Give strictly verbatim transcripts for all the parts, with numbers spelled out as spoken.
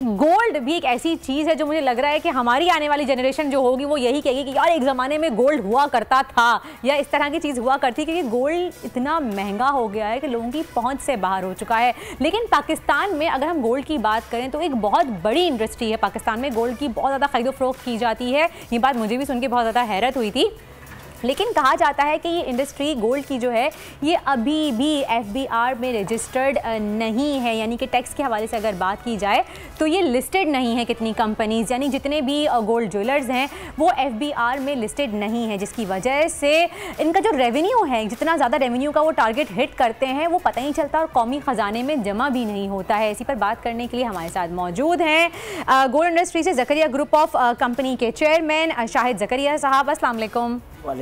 Gold भी एक ऐसी चीज़ है जो मुझे लग रहा है कि हमारी आने वाली जनरेशन जो होगी वो यही कहेगी कि यार एक ज़माने में गोल्ड हुआ करता था या इस तरह की चीज़ हुआ करती, क्योंकि गोल्ड इतना महंगा हो गया है कि लोगों की पहुंच से बाहर हो चुका है। लेकिन पाकिस्तान में अगर हम गोल्ड की बात करें तो एक बहुत बड़ी इंडस्ट्री है पाकिस्तान में, गोल्ड की बहुत ज़्यादा खरीदो फरोख्त की जाती है। ये बात मुझे भी सुन के बहुत ज़्यादा हैरत हुई थी। लेकिन कहा जाता है कि ये इंडस्ट्री गोल्ड की जो है ये अभी भी एफ बी आर में रजिस्टर्ड नहीं है, यानी कि टैक्स के हवाले से अगर बात की जाए तो ये लिस्टेड नहीं है। कितनी कंपनीज यानी जितने भी गोल्ड ज्वेलर्स हैं वो एफ बी आर में लिस्टेड नहीं है, जिसकी वजह से इनका जो रेवेन्यू है, जितना ज़्यादा रेवेन्यू का वो टारगेट हिट करते हैं वो पता ही चलता और कौमी ख़जाने में जमा भी नहीं होता है। इसी पर बात करने के लिए हमारे साथ मौजूद हैं गोल्ड इंडस्ट्री से ज़करिया ग्रुप ऑफ कंपनी के चेयरमैन शाहिद ज़करिया साहब। अस्सलाम वालेकुम।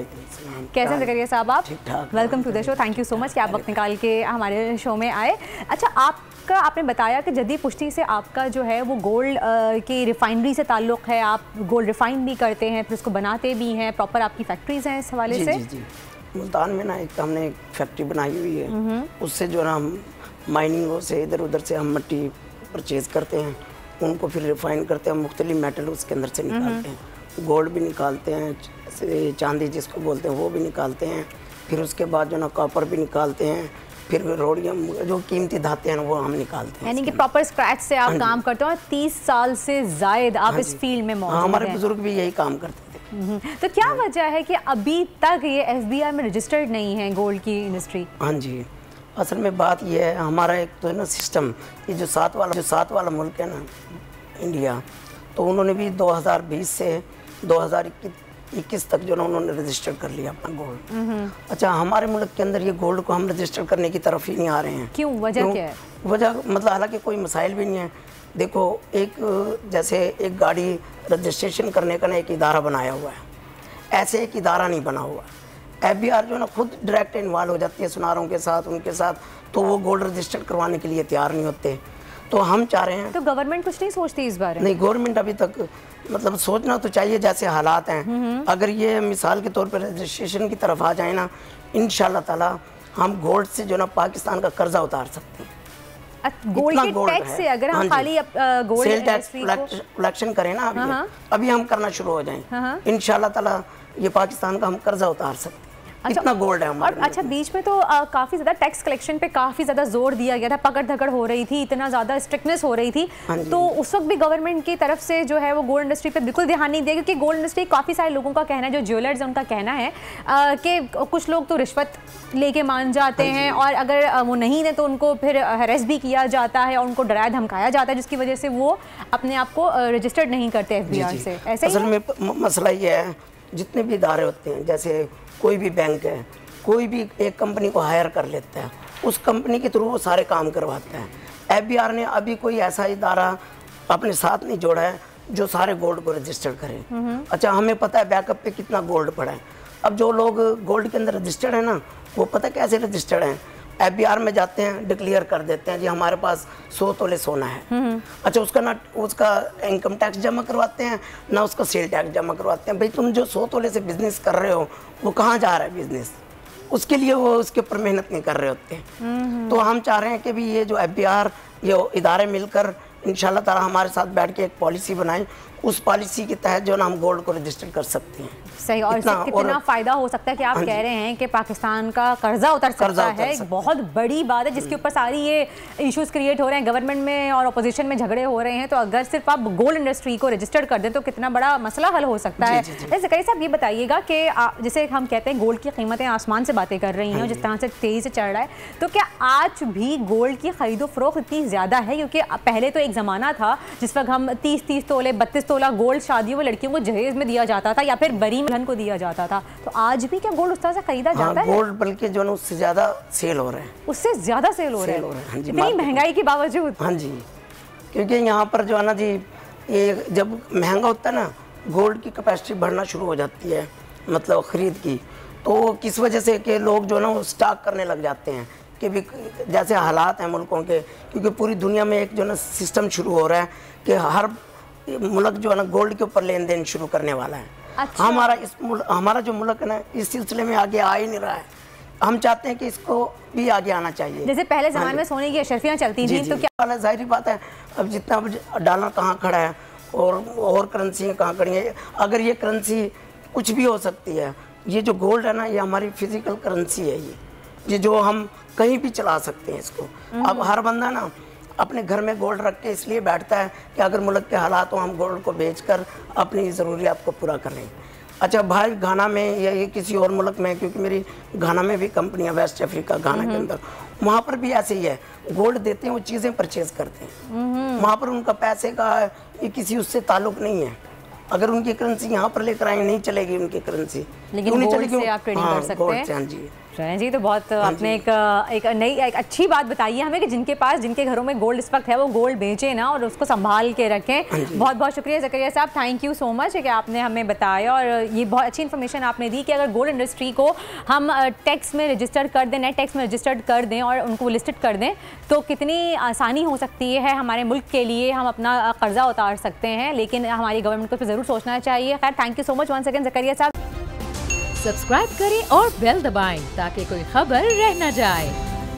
कैसे ज़करिया साहब आप? ठीक ठाक। Welcome to the show. Thank you so much कि आप वक्त निकाल के हमारे शो में आए। अच्छा, आपका आपने बताया कि जदी पुश्ती से आपका जो है वो गोल्ड की रिफाइनरी से ताल्लुक़ है, आप गोल्ड रिफाइन भी करते हैं, फिर उसको बनाते भी हैं, प्रॉपर आपकी फैक्ट्रीज हैं इस हवाले जी, से? जी जी मुल्तान में ना एक हमने एक फैक्ट्री बनाई हुई है, उससे जो ना हम माइनिंगों से इधर उधर से हम मिट्टी परचेज़ करते हैं, उनको फिर रिफाइन करते हैं, मुख्तलिफ मेटल उसके अंदर से निकालते हैं, गोल्ड भी निकालते हैं, चांदी जिसको बोलते हैं वो भी निकालते हैं, फिर उसके बाद जो ना कॉपर भी निकालते हैं, फिर रोडियम जो कीमती धाते हैं वो हम निकालते हैं। यानी कि प्रॉपर स्क्रैच से आप काम करते हो। तीस साल से जायद आप इस फील्ड में मौजूद हैं। हमारे बुजुर्ग भी यही काम करते थे। तो क्या वजह है कि अभी तक ये एफ बी आर में रजिस्टर्ड नहीं है गोल्ड की इंडस्ट्री? हाँ जी, असल में बात ये है, हमारा एक तो है ना सिस्टम, ये जो सात वाला जो सात वाला मुल्क है ना इंडिया, तो उन्होंने भी दो हज़ार बीस से दो हज़ार इक्कीस तक जो ना उन्होंने रजिस्टर कर लिया अपना गोल्ड। अच्छा, हमारे मुल्क के अंदर ये गोल्ड को हम रजिस्टर करने की तरफ ही नहीं आ रहे हैं। क्यों? वजह क्या है? वजह मतलब हालांकि कोई मसाइल भी नहीं है। देखो, एक जैसे एक गाड़ी रजिस्ट्रेशन करने का ना एक इदारा बनाया हुआ है, ऐसे एक इदारा नहीं बना हुआ। एफ बी आर जो ना खुद डायरेक्ट इन्वॉल्व हो जाती है सुनारों के साथ, उनके साथ, तो वो गोल्ड रजिस्टर करवाने के लिए तैयार नहीं होते। तो हम चाह रहे हैं, तो गवर्नमेंट कुछ नहीं सोचती इस बारे में? नहीं, गवर्नमेंट अभी तक मतलब सोचना तो चाहिए जैसे हालात हैं। अगर ये मिसाल के तौर पर रजिस्ट्रेशन की तरफ आ जाए ना, इंशाल्लाह ताला हम गोल्ड से जो ना पाकिस्तान का कर्जा उतार सकते हैं। गोल्ड के टैक्स से अगर हम खाली गोल्ड सेल टैक्स कलेक्शन करें ना, अभी अभी हम करना शुरू हो जाएं, इंशाल्लाह ताला ये पाकिस्तान का हम कर्जा उतार सकते हैं। अच्छा, इतना गोल्ड है हमारे। और अच्छा, बीच में तो आ, काफ़ी ज़्यादा टैक्स कलेक्शन पे काफ़ी ज़्यादा जोर दिया गया था, पकड़ धकड़ हो रही थी, इतना ज़्यादा स्ट्रिक्टनेस हो रही थी, तो उस वक्त भी गवर्नमेंट की तरफ से जो है वो गोल्ड इंडस्ट्री पे बिल्कुल ध्यान नहीं दिया, क्योंकि गोल्ड इंडस्ट्री काफ़ी सारे लोगों का कहना है, जो ज्वेलर्स हैं उनका कहना है कि कुछ लोग तो रिश्वत लेके मान जाते हैं और अगर वो नहीं दें तो उनको फिर हरेस भी किया जाता है और उनको डराया धमकाया जाता है, जिसकी वजह से वो अपने आप को रजिस्टर्ड नहीं करते एफ बी आर से। ऐसे असल में मसला ये है, जितने भी इदारे होते हैं, जैसे कोई भी बैंक है, कोई भी एक कंपनी को हायर कर लेता है, उस कंपनी के थ्रू वो सारे काम करवाते हैं। एफ बी आर ने अभी कोई ऐसा इदारा अपने साथ नहीं जोड़ा है जो सारे गोल्ड को रजिस्टर करे। अच्छा, हमें पता है बैकअप पे कितना गोल्ड पड़ा है। अब जो लोग गोल्ड के अंदर रजिस्टर्ड है ना, वो पता कैसे रजिस्टर्ड हैं, एफ बी आर में जाते हैं, डिक्लेयर कर देते हैं जी हमारे पास सौ तोले सोना है। अच्छा, उसका ना उसका इनकम टैक्स जमा करवाते हैं, ना उसका सेल टैक्स जमा करवाते हैं। भाई, तुम जो सौ तोले से बिजनेस कर रहे हो वो कहाँ जा रहा है बिजनेस, उसके लिए वो उसके ऊपर मेहनत नहीं कर रहे होते। तो हम चाह रहे हैं कि भी ये जो एफ बी आर ये इदारे मिलकर इंशाल्लाह ताला हमारे साथ बैठ के एक पॉलिसी बनाएं, उस पॉलिसी के तहत जो ना हम गोल्ड को रजिस्टर कर सकते हैं। सही। और इससे कितना फ़ायदा हो सकता है कि आप कह रहे हैं कि पाकिस्तान का कर्जा उतर सकता है, एक बहुत बड़ी बात है जिसके ऊपर सारी ये इश्यूज क्रिएट हो रहे हैं, गवर्नमेंट में और अपोजिशन में झगड़े हो रहे हैं। तो अगर सिर्फ आप गोल्ड इंडस्ट्री को रजिस्टर्ड कर दें तो कितना बड़ा मसला हल हो सकता है। ज़करिया साहब, ये बताइएगा कि जैसे हम कहते हैं गोल्ड की कीमतें आसमान से बातें कर रही हैं, जिस तरह से तेज़ी से चढ़ रहा है, तो क्या आज भी गोल्ड की खरीदो फरोख्त इतनी ज़्यादा है? क्योंकि पहले तो एक ज़माना था जिस वक्त हम तीस तीस तोले बत्तीस तोला गोल्ड शादियों में लड़कियों को जहेज में दिया जाता था या फिर बरी दुल्हन को दिया जाता था, तो आज भी क्या गोल्ड उस तरह से खरीदा हाँ, जाता है? गोल्ड बल्कि जो है उससे ज्यादा सेल हो रहे हैं, उससे ज्यादा सेल हो रहे हैं इतनी महंगाई के बावजूद। हाँ जी, क्योंकि यहाँ पर जो है ना जी, ये जब महंगा होता है ना, गोल्ड की कैपेसिटी बढ़ना शुरू हो जाती है, मतलब खरीद की, तो किस वजह से कि लोग जो है ना वो स्टॉक करने लग जाते हैं कि भी जैसे हालात हैं मुल्कों के, क्योंकि पूरी दुनिया में एक जो ना सिस्टम शुरू हो रहा है कि हर मुल्क जो है ना गोल्ड के ऊपर लेन देन शुरू करने वाला है। अच्छा। हमारा इस हमारा जो मुल्क है ना इस सिलसिले में आगे आ ही नहीं रहा है। हम चाहते हैं कि इसको भी आगे आना चाहिए। जैसे पहले ज़माने में सोने की अशरफियाँ चलती थी, तो क्या जाहिर बात है अब जितना डॉलर कहाँ खड़ा है और और करेंसी कहाँ खड़ी है, अगर ये करेंसी कुछ भी हो सकती है, ये जो गोल्ड है ना ये हमारी फिजिकल करेंसी है, ये ये जो हम कहीं भी चला सकते हैं इसको। अब हर बंदा ना अपने घर में गोल्ड रख के इसलिए बैठता है कि अगर मुल्क के हालात हो हम गोल्ड को बेचकर अपनी ज़रूरियात को पूरा कर लें। अच्छा भाई घाना में या ये किसी और मुल्क में, क्योंकि मेरी घाना में भी कंपनी है वेस्ट अफ्रीका घाना के अंदर, वहाँ पर भी ऐसे ही है, गोल्ड देते हैं वो चीज़ें परचेज करते हैं, वहाँ पर उनका पैसे का ये किसी उससे ताल्लुक नहीं है। अगर उनकी करेंसी यहाँ पर लेकर आए नहीं चलेगी उनकी करेंसी, लेकिन गोल्ड से आप ट्रेडिंग कर सकते हैं। हाँ जी शरण जी, तो बहुत आपने एक एक नई एक अच्छी बात बताई है हमें कि जिनके पास जिनके घरों में गोल्ड इस वक्त है वो गोल्ड बेचें ना और उसको संभाल के रखें। बहुत बहुत शुक्रिया ज़करिया साहब, थैंक यू सो मच कि आपने हमें बताया और ये बहुत अच्छी इन्फॉर्मेशन आपने दी कि अगर गोल्ड इंडस्ट्री को हम टैक्स में रजिस्टर कर दें, नेट टैक्स में रजिस्टर्ड कर दें और उनको लिस्टेड कर दें तो कितनी आसानी हो सकती है हमारे मुल्क के लिए, हम अपना कर्जा उतार सकते हैं। लेकिन हमारी गवर्नमेंट को इस पर ज़रूर सोचना चाहिए। खैर, thank you so much one second Zakaria साहब। सब्सक्राइब करें और बेल दबाएं ताकि कोई खबर रह न जाए।